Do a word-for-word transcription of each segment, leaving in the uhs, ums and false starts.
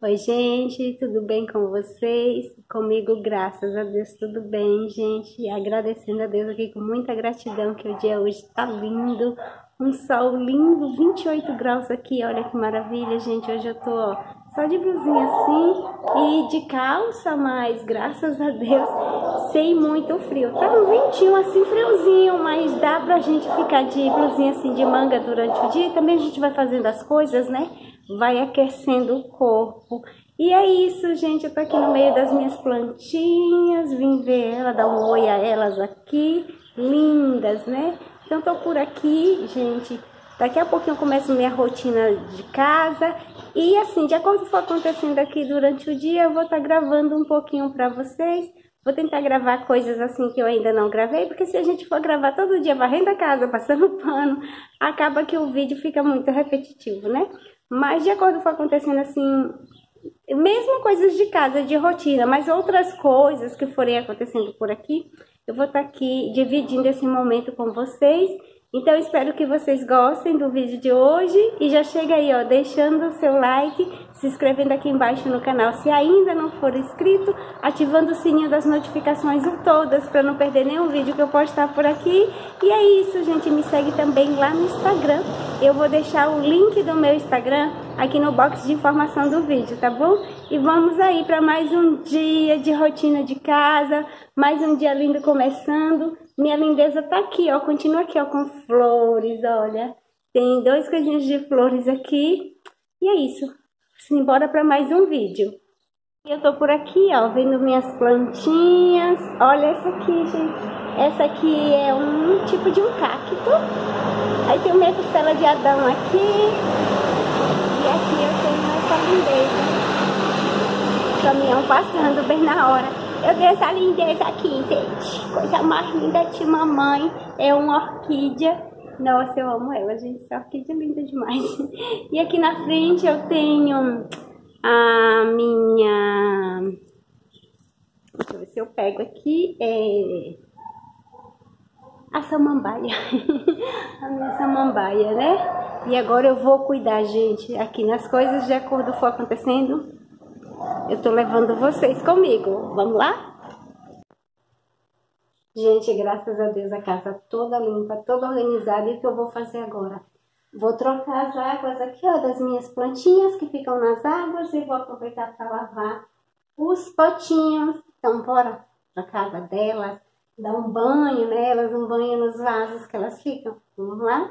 Oi, gente, tudo bem com vocês? Comigo, graças a Deus, tudo bem, gente. Agradecendo a Deus aqui com muita gratidão que o dia hoje tá lindo. Um sol lindo, vinte e oito graus aqui, olha que maravilha, gente. Hoje eu tô, ó, só de blusinha assim e de calça, mas graças a Deus, sem muito frio. Tá um ventinho assim, friozinho, mas dá pra gente ficar de blusinha assim, de manga durante o dia. E também a gente vai fazendo as coisas, né? Vai aquecendo o corpo. E é isso, gente. Eu tô aqui no meio das minhas plantinhas. Vim ver ela, dar um oi a elas aqui. Lindas, né? Então tô por aqui, gente. Daqui a pouquinho eu começo minha rotina de casa. E assim, de acordo com o que for acontecendo aqui durante o dia, eu vou estar gravando um pouquinho pra vocês. Vou tentar gravar coisas assim que eu ainda não gravei, porque se a gente for gravar todo dia varrendo a casa, passando pano, acaba que o vídeo fica muito repetitivo, né? Mas de acordo com o que for acontecendo assim, mesmo coisas de casa, de rotina, mas outras coisas que forem acontecendo por aqui, eu vou estar aqui dividindo esse momento com vocês. Então, espero que vocês gostem do vídeo de hoje. E já chega aí, ó, deixando o seu like, se inscrevendo aqui embaixo no canal se ainda não for inscrito, ativando o sininho das notificações em todas, para não perder nenhum vídeo que eu postar por aqui. E é isso, gente. Me segue também lá no Instagram. Eu vou deixar o link do meu Instagram aqui no box de informação do vídeo, tá bom? E vamos aí para mais um dia de rotina de casa, mais um dia lindo começando. Minha lindeza tá aqui, ó, continua aqui, ó, com flores, olha. Tem dois coisinhos de flores aqui. E é isso. Simbora para mais um vídeo. Eu tô por aqui, ó, vendo minhas plantinhas. Olha essa aqui, gente. Essa aqui é um tipo de um cacto. Aí tem minha costela de Adão aqui. E aqui eu tenho essa lindeza. Caminhão passando bem na hora. Eu vi essa lindeza aqui, gente. Coisa mais linda de mamãe. É uma orquídea. Nossa, eu amo ela, gente. Essa orquídea é linda demais. E aqui na frente eu tenho a minha... Deixa eu ver se eu pego aqui. É... A samambaia. A minha samambaia, né? E agora eu vou cuidar, gente, aqui nas coisas de acordo com o que for acontecendo. Eu tô levando vocês comigo. Vamos lá? Gente, graças a Deus a casa toda limpa, toda organizada. E o que eu vou fazer agora? Vou trocar as águas aqui, ó, das minhas plantinhas que ficam nas águas. E vou aproveitar para lavar os potinhos. Então, bora pra casa delas. Dar um banho nelas, um banho nos vasos que elas ficam. Vamos lá?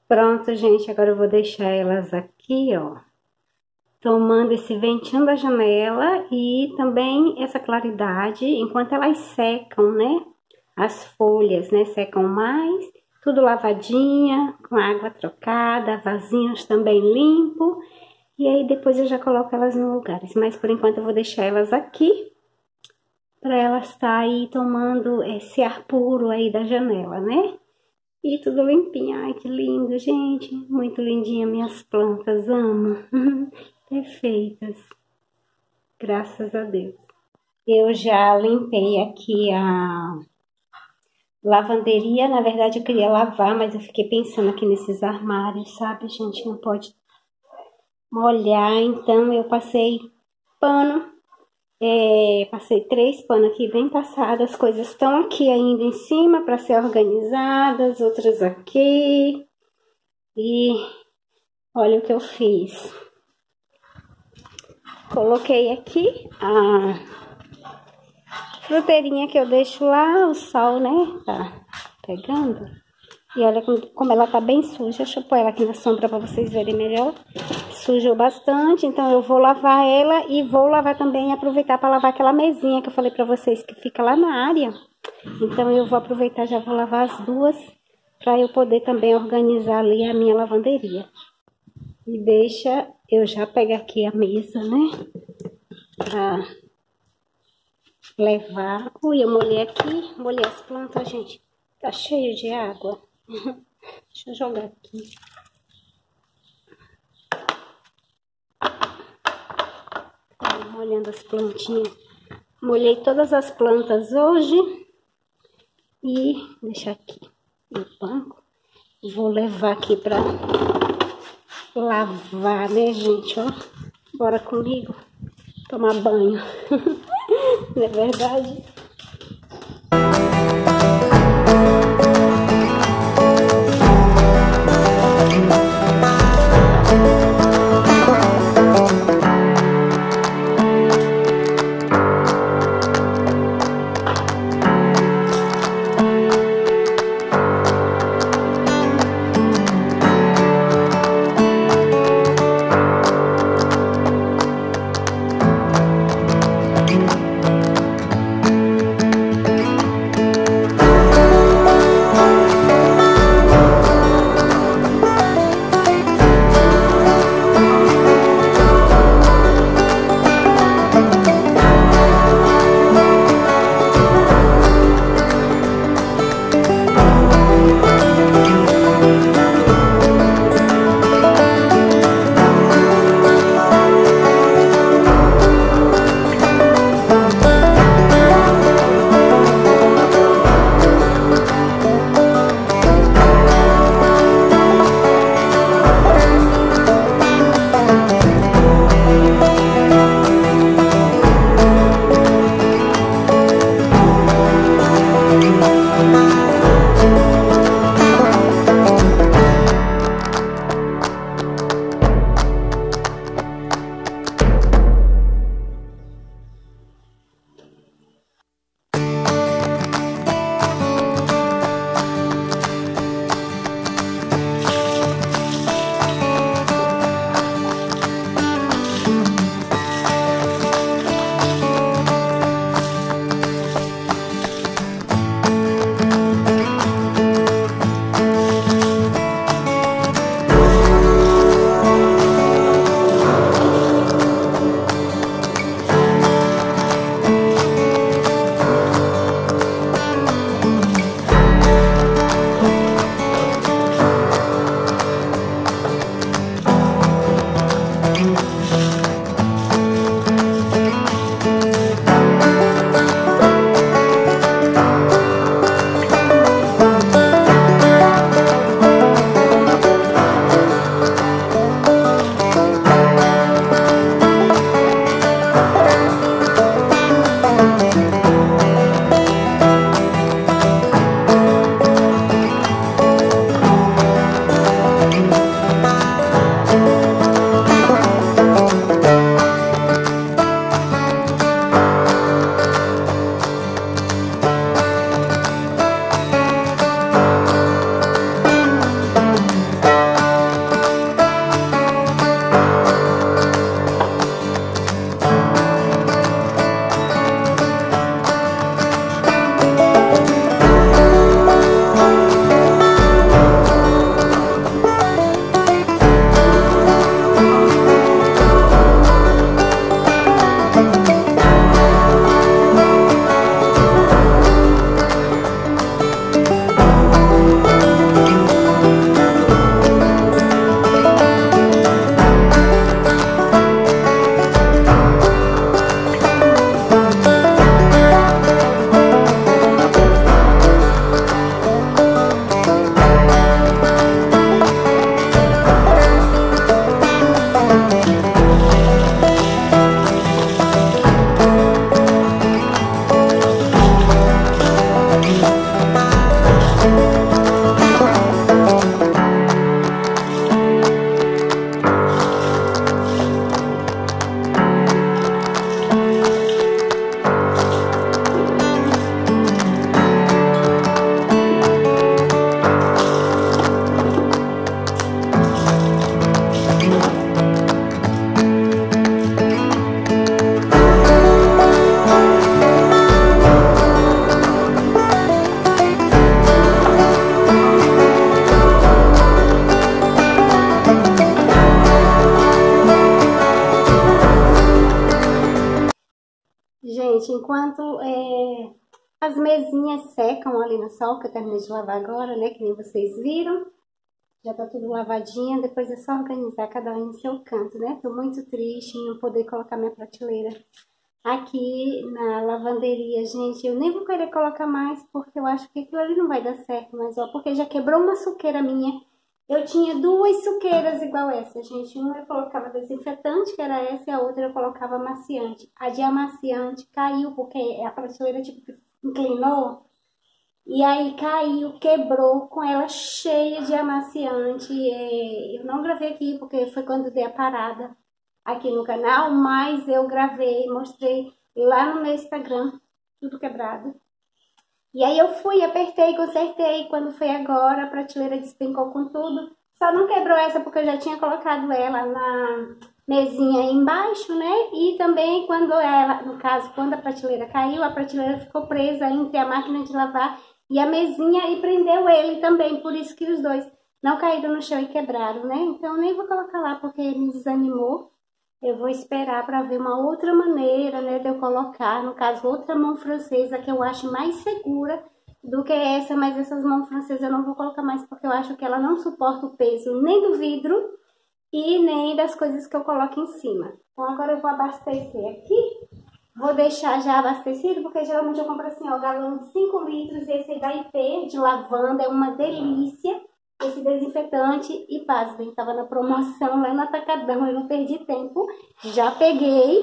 Pronto, gente, agora eu vou deixar elas aqui, ó, tomando esse ventinho da janela e também essa claridade, enquanto elas secam, né? As folhas, né, secam mais, tudo lavadinha, com água trocada, vasinhos também limpo. E aí depois eu já coloco elas no lugar. Mas por enquanto eu vou deixar elas aqui, para elas estar aí tomando esse ar puro aí da janela, né? E tudo limpinho. Ai, que lindo, gente. Muito lindinha minhas plantas, amo. Perfeitas. Graças a Deus. Eu já limpei aqui a lavanderia. Na verdade eu queria lavar, mas eu fiquei pensando aqui nesses armários, sabe, gente? Não pode molhar, então eu passei pano. É, passei três panos aqui bem passados, as coisas estão aqui ainda em cima para ser organizadas, outras aqui. E olha o que eu fiz. Coloquei aqui a fruteirinha que eu deixo lá, o sol, né, tá pegando. E olha como ela tá bem suja. Deixa eu pôr ela aqui na sombra para vocês verem melhor. Sujou bastante, então eu vou lavar ela e vou lavar também, aproveitar para lavar aquela mesinha que eu falei para vocês que fica lá na área. Então eu vou aproveitar, já vou lavar as duas para eu poder também organizar ali a minha lavanderia. E deixa eu já pegar aqui a mesa, né, para levar. Ui, eu molhei aqui, molhei as plantas, gente. Tá cheio de água. Deixa eu jogar aqui. Tá molhando as plantinhas. Molhei todas as plantas hoje. E deixar aqui no banco. Vou levar aqui pra lavar, né, gente? Ó, bora comigo tomar banho. Não é verdade? enquanto é, as mesinhas secam ali no sol, que eu terminei de lavar agora, né? Que nem vocês viram. Já tá tudo lavadinho, depois é só organizar cada um em seu canto, né? Tô muito triste em não poder colocar minha prateleira aqui na lavanderia, gente. Eu nem vou querer colocar mais, porque eu acho que aquilo ali não vai dar certo, mas ó, porque já quebrou uma suqueira minha. Eu tinha duas suqueiras igual essa, gente. Uma eu colocava desinfetante, que era essa, e a outra eu colocava amaciante. A de amaciante caiu, porque a prateleira tipo inclinou. E aí caiu, quebrou com ela cheia de amaciante. Eu não gravei aqui porque foi quando dei a parada aqui no canal, mas eu gravei, mostrei lá no meu Instagram, tudo quebrado. E aí eu fui, apertei, consertei. Quando foi agora, a prateleira despencou com tudo. Só não quebrou essa porque eu já tinha colocado ela na mesinha aí embaixo, né? E também quando ela, no caso, quando a prateleira caiu, a prateleira ficou presa entre a máquina de lavar e a mesinha e prendeu ele também, por isso que os dois não caíram no chão e quebraram, né? Então eu nem vou colocar lá porque me desanimou. Eu vou esperar para ver uma outra maneira, né, de eu colocar, no caso, outra mão francesa que eu acho mais segura do que essa, mas essas mãos francesas eu não vou colocar mais porque eu acho que ela não suporta o peso nem do vidro e nem das coisas que eu coloco em cima. Então agora eu vou abastecer aqui. Vou deixar já abastecido, porque geralmente eu compro assim, ó, galão de cinco litros, esse aí da I P, de lavanda, é uma delícia, esse desinfetante, e pasmem, tava na promoção lá no Atacadão, eu não perdi tempo, já peguei,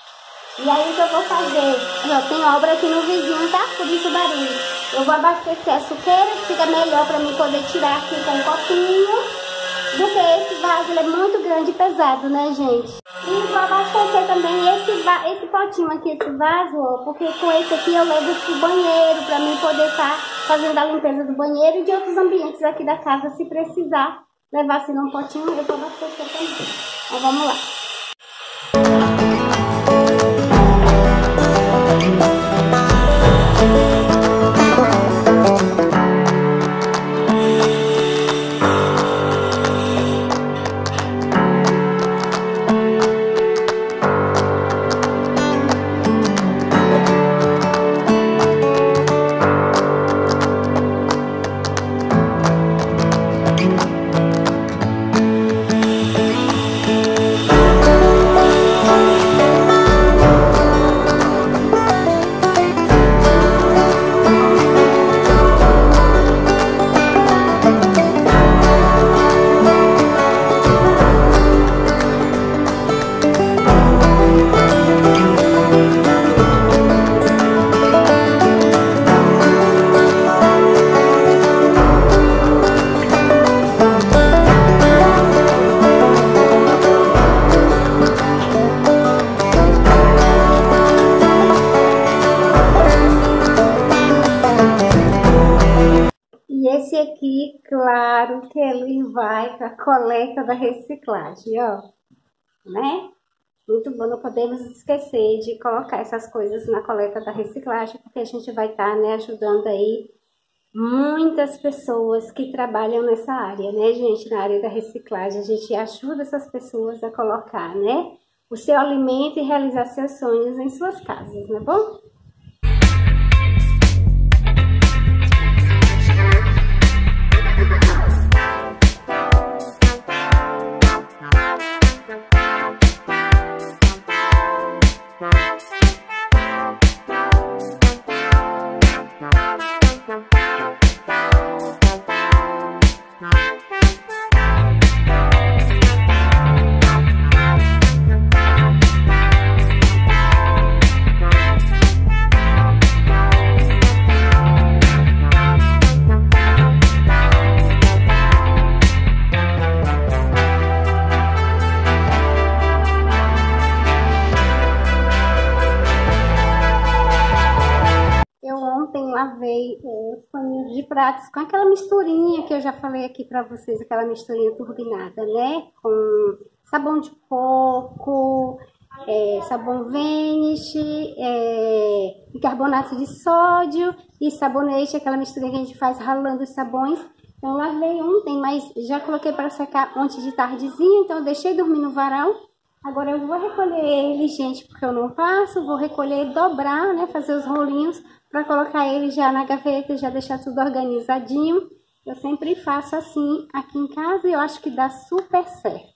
e aí o que eu vou fazer? Ó, tem obra aqui no vizinho, tá? Por isso o barulho. Eu vou abastecer a suqueira, que fica melhor pra mim poder tirar aqui com um copinho, do que esse vaso, ele é muito grande e pesado, né, gente? E vou abastecer também esse, esse potinho aqui, esse vaso, ó, porque com esse aqui eu levo pro banheiro, pra mim poder estar fazendo a limpeza do banheiro e de outros ambientes aqui da casa, se precisar levar assim num potinho, eu vou abastecer também. Então vamos lá. Esse aqui, claro que ele vai para a coleta da reciclagem, ó, né? Muito bom, não podemos esquecer de colocar essas coisas na coleta da reciclagem, porque a gente vai estar, né, ajudando aí muitas pessoas que trabalham nessa área, né, gente? Na área da reciclagem, a gente ajuda essas pessoas a colocar, né, o seu alimento e realizar seus sonhos em suas casas, não é bom? Lavei os paninhos de pratos com aquela misturinha que eu já falei aqui pra vocês, aquela misturinha turbinada, né? Com sabão de coco, é, sabão Vanish, é, bicarbonato de sódio e sabonete, aquela misturinha que a gente faz ralando os sabões. Então, eu lavei ontem, mas já coloquei para secar ontem de tardezinha, então eu deixei dormir no varal. Agora eu vou recolher ele, gente, porque eu não passo. Vou recolher, dobrar, né? Fazer os rolinhos para colocar ele já na gaveta, já deixar tudo organizadinho. Eu sempre faço assim aqui em casa e eu acho que dá super certo.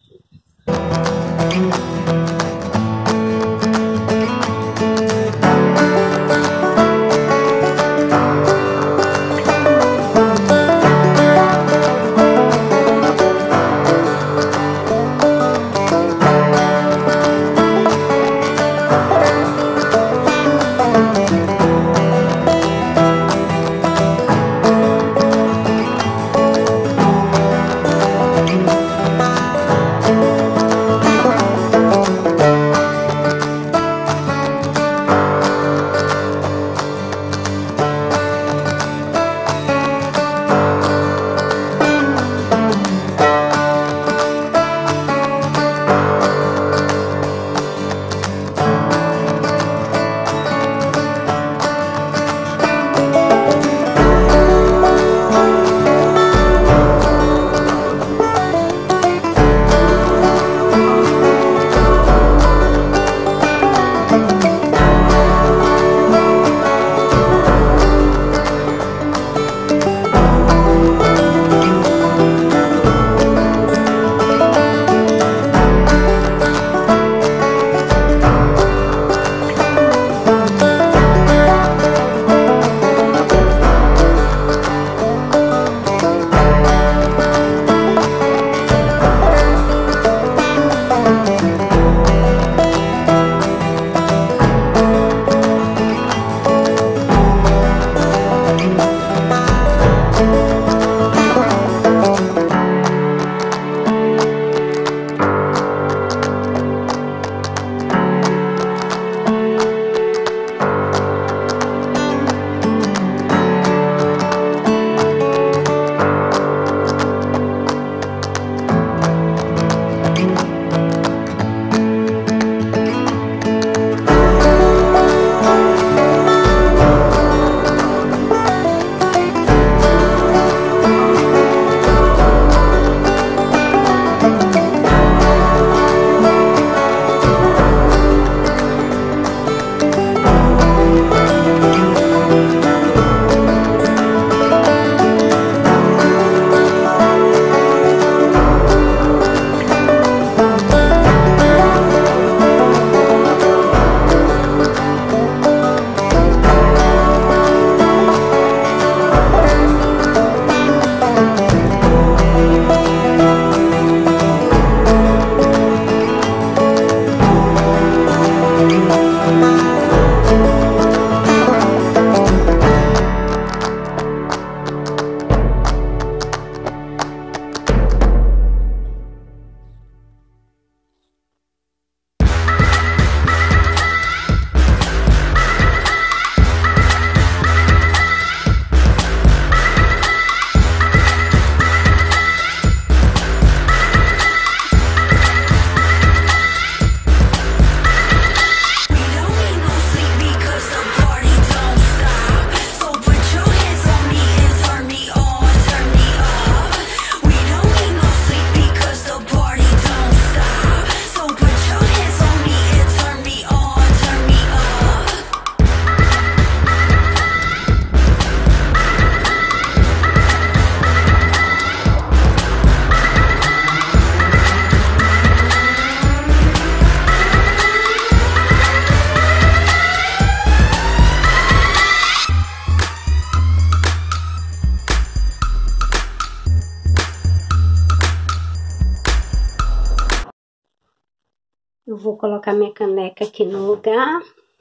Eu vou colocar minha caneca aqui no lugar.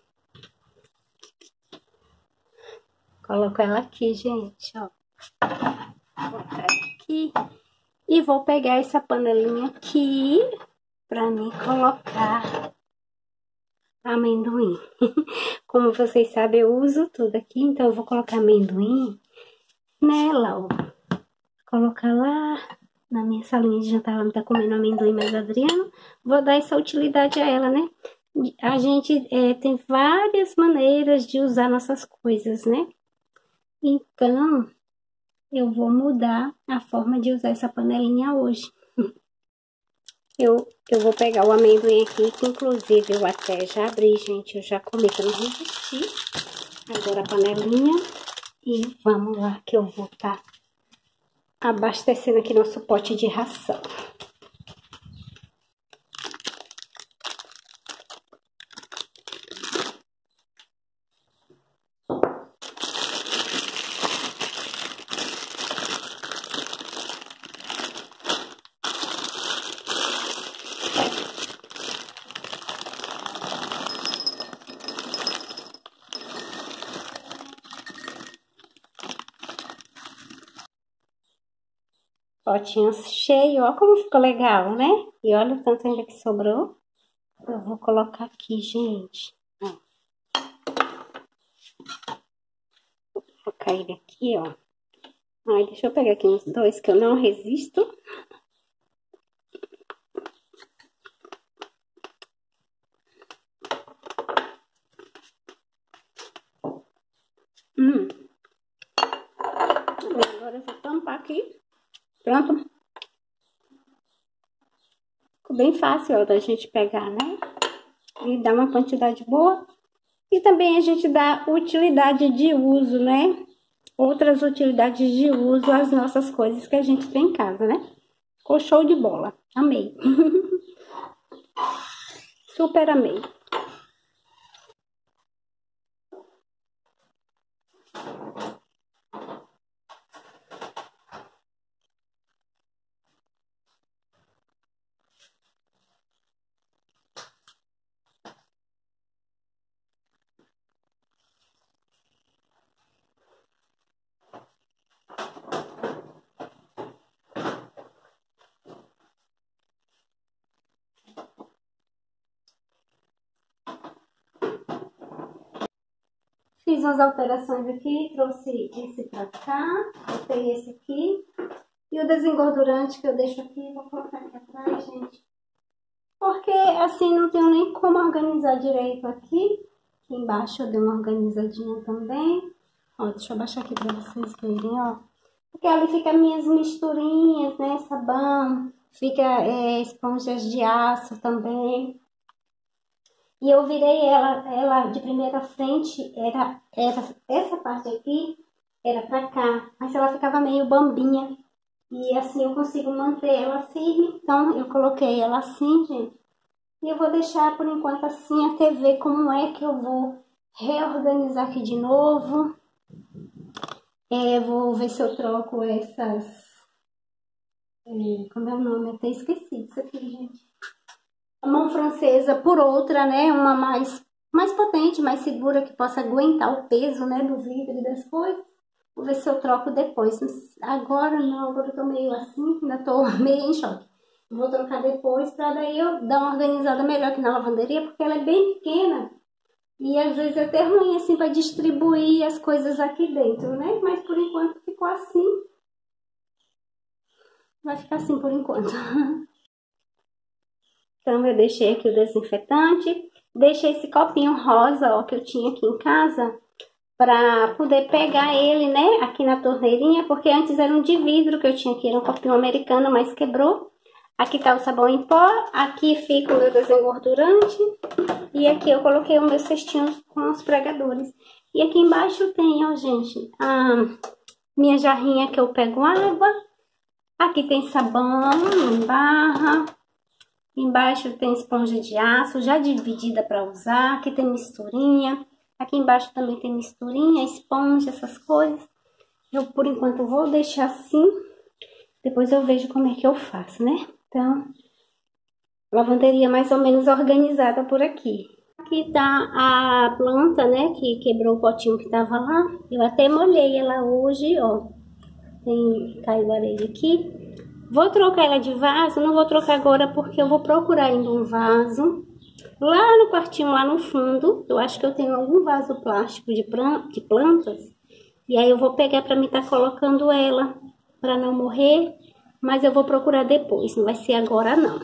Coloco ela aqui, gente, ó. Vou botar ela aqui. E vou pegar essa panelinha aqui pra mim colocar amendoim. Como vocês sabem, eu uso tudo aqui, então eu vou colocar amendoim nela, ó. Colocar lá na minha salinha de jantar, ela não tá comendo amendoim, mas Adriano, vou dar essa utilidade a ela, né? A gente é, tem várias maneiras de usar nossas coisas, né? Então, eu vou mudar a forma de usar essa panelinha hoje. Eu, eu vou pegar o amendoim aqui, que inclusive eu até já abri, gente. Eu já comi, que eu não resisti. Agora a panelinha. E vamos lá, que eu vou estar tá abastecendo aqui nosso pote de ração. Potinho cheio, ó como ficou legal, né? E olha o tanto ainda que sobrou. Eu vou colocar aqui, gente. Ó. Vou colocar ele aqui, ó. Ai, deixa eu pegar aqui uns dois que eu não resisto. Hum. Agora eu vou tampar aqui. Pronto. Ficou bem fácil, ó, da gente pegar, né? E dar uma quantidade boa. E também a gente dá utilidade de uso, né? Outras utilidades de uso às nossas coisas que a gente tem em casa, né? Ficou show de bola. Amei. Super amei. Fiz umas alterações aqui, trouxe esse pra cá, botei esse aqui. E o desengordurante que eu deixo aqui, vou colocar aqui atrás, gente. Porque assim não tenho nem como organizar direito aqui. Aqui embaixo eu dei uma organizadinha também. Ó, deixa eu abaixar aqui pra vocês verem, ó. Porque ali fica minhas misturinhas, né, sabão. Fica é, esponjas de aço também. E eu virei ela, ela de primeira frente, era, era essa parte aqui, era pra cá. Mas ela ficava meio bambinha. E assim eu consigo manter ela firme. Então eu coloquei ela assim, gente. E eu vou deixar por enquanto assim até ver como é que eu vou reorganizar aqui de novo. É, vou ver se eu troco essas... É, como é o nome? Até esqueci isso aqui, gente. A mão francesa por outra, né? Uma mais, mais potente, mais segura, que possa aguentar o peso, né? Do vidro e das coisas. Vou ver se eu troco depois. Agora não, agora eu tô meio assim, ainda tô meio em choque. Vou trocar depois pra daí eu dar uma organizada melhor aqui na lavanderia, porque ela é bem pequena. E às vezes é até ruim assim pra distribuir as coisas aqui dentro, né? Mas por enquanto ficou assim. Vai ficar assim por enquanto. Então eu deixei aqui o desinfetante. Deixei esse copinho rosa, ó, que eu tinha aqui em casa, para poder pegar ele, né, aqui na torneirinha, porque antes era um de vidro que eu tinha aqui, era um copinho americano, mas quebrou. Aqui tá o sabão em pó, aqui fica o meu desengordurante, e aqui eu coloquei os meus cestinhos com os pregadores. E aqui embaixo tem, ó, gente, a minha jarrinha que eu pego água. Aqui tem sabão em barra. Embaixo tem esponja de aço, já dividida para usar. Aqui tem misturinha. Aqui embaixo também tem misturinha, esponja, essas coisas. Eu, por enquanto, vou deixar assim. Depois eu vejo como é que eu faço, né? Então, lavanderia mais ou menos organizada por aqui. Aqui tá a planta, né? Que quebrou o potinho que tava lá. Eu até molhei ela hoje, ó. Tem, caiu areia aqui. Vou trocar ela de vaso. Não vou trocar agora porque eu vou procurar ainda um vaso. Lá no quartinho, lá no fundo, eu acho que eu tenho algum vaso plástico de plantas. E aí eu vou pegar pra mim estar colocando ela, pra não morrer. Mas eu vou procurar depois, não vai ser agora não.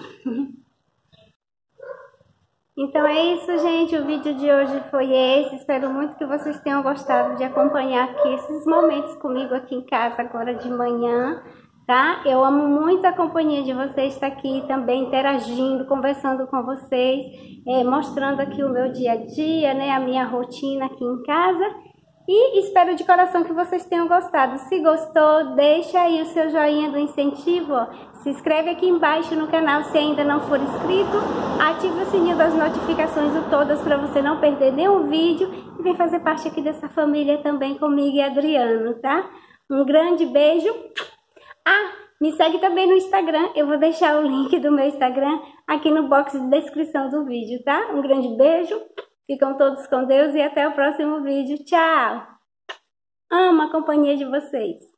Então é isso, gente. O vídeo de hoje foi esse. Espero muito que vocês tenham gostado de acompanhar aqui esses momentos comigo aqui em casa agora de manhã. tá? Eu amo muito a companhia de vocês estar aqui também interagindo, conversando com vocês, é, mostrando aqui o meu dia a dia, né? A minha rotina aqui em casa. E espero de coração que vocês tenham gostado. Se gostou, deixa aí o seu joinha do incentivo, ó. Se inscreve aqui embaixo no canal se ainda não for inscrito. Ative o sininho das notificações o todas para você não perder nenhum vídeo. E vem fazer parte aqui dessa família também comigo e Adriano, tá? Um grande beijo. Ah, me segue também no Instagram. Eu vou deixar o link do meu Instagram aqui no box de descrição do vídeo, tá? Um grande beijo. Ficam todos com Deus e até o próximo vídeo. Tchau! Amo a companhia de vocês.